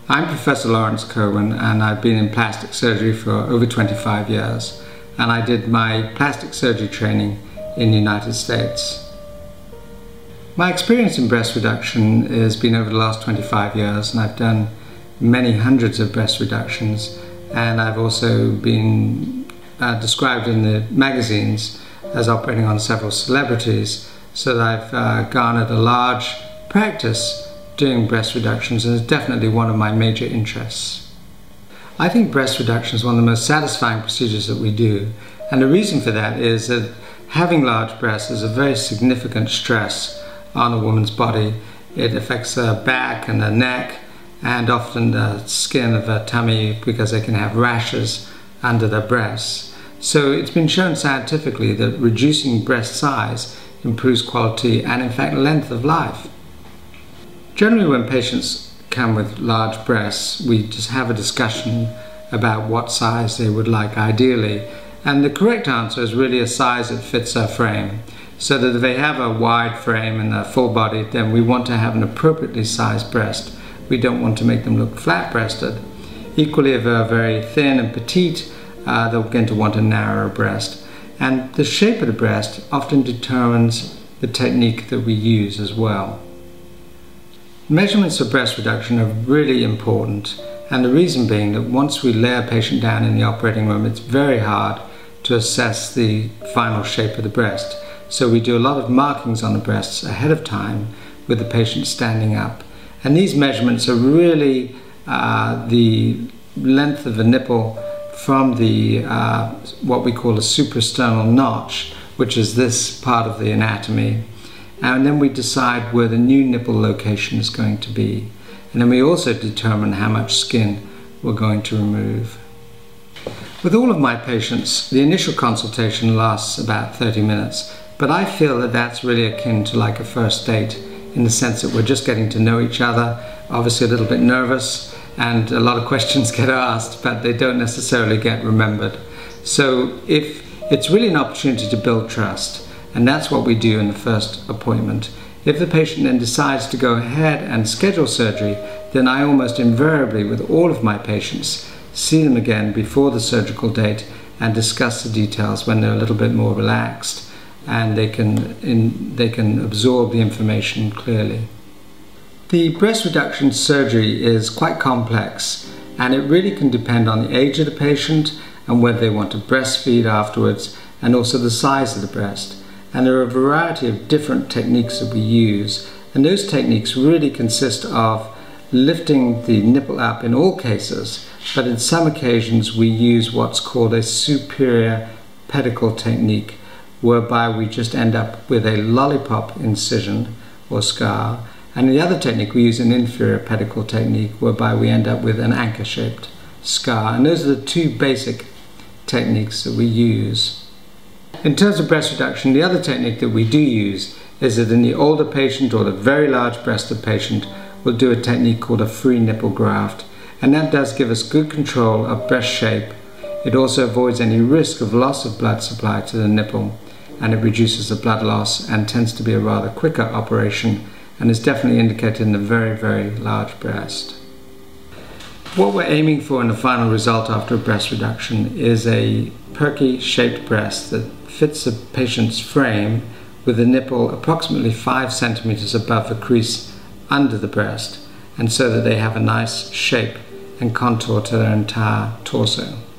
I'm Professor Laurence Kirwan, and I've been in plastic surgery for over 25 years, and I did my plastic surgery training in the United States. My experience in breast reduction has been over the last 25 years, and I've done many hundreds of breast reductions, and I've also been described in the magazines as operating on several celebrities, so that I've garnered a large practice doing breast reductions, and is definitely one of my major interests. I think breast reduction is one of the most satisfying procedures that we do, and the reason for that is that having large breasts is a very significant stress on a woman's body. It affects her back and her neck, and often the skin of her tummy, because they can have rashes under their breasts. So it's been shown scientifically that reducing breast size improves quality and in fact length of life. Generally, when patients come with large breasts, we just have a discussion about what size they would like ideally, and the correct answer is really a size that fits their frame. So that if they have a wide frame and a full body, then we want to have an appropriately sized breast. We don't want to make them look flat-breasted. Equally, if they're very thin and petite, they're going to want a narrower breast. And the shape of the breast often determines the technique that we use as well. Measurements of breast reduction are really important, and the reason being that once we lay a patient down in the operating room, it's very hard to assess the final shape of the breast. So we do a lot of markings on the breasts ahead of time with the patient standing up. And these measurements are really the length of the nipple from the what we call a suprasternal notch, which is this part of the anatomy. And then we decide where the new nipple location is going to be. And then we also determine how much skin we're going to remove. With all of my patients, the initial consultation lasts about 30 minutes, but I feel that that's really akin to like a first date, in the sense that we're just getting to know each other, obviously a little bit nervous, and a lot of questions get asked, but they don't necessarily get remembered. So if it's really an opportunity to build trust, and that's what we do in the first appointment. If the patient then decides to go ahead and schedule surgery, then I almost invariably, with all of my patients, see them again before the surgical date and discuss the details when they're a little bit more relaxed, and they can absorb the information clearly. The breast reduction surgery is quite complex, and it really can depend on the age of the patient and whether they want to breastfeed afterwards, and also the size of the breast. And there are a variety of different techniques that we use, and those techniques really consist of lifting the nipple up in all cases, but in some occasions we use what's called a superior pedicle technique, whereby we just end up with a lollipop incision or scar, and in the other technique we use an inferior pedicle technique, whereby we end up with an anchor-shaped scar. And those are the two basic techniques that we use. In terms of breast reduction, the other technique that we do use is that in the older patient or the very large breasted patient, we'll do a technique called a free nipple graft, and that does give us good control of breast shape. It also avoids any risk of loss of blood supply to the nipple, and it reduces the blood loss and tends to be a rather quicker operation, and is definitely indicated in the very, very large breast. What we're aiming for in the final result after a breast reduction is a perky shaped breast that fits the patient's frame, with the nipple approximately 5 centimeters above the crease under the breast, and so that they have a nice shape and contour to their entire torso.